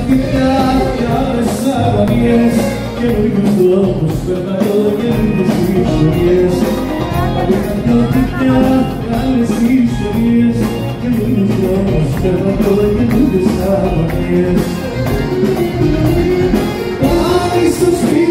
πραγματικά και άλλες αγωνίες, καινούργιους δρόμους περπατώ, καινούργιες ιστορίες. Άλλη πραγματικά και άλλες ιστορίες, καινούργιους δρόμους περπατώ, καινούργιες αγωνίες. Πάλι στο σπίτι